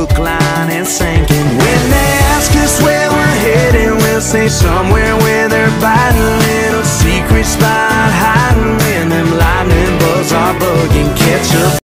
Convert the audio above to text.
hook, line, and sinking. When they ask us where we're heading, we'll say somewhere where they're by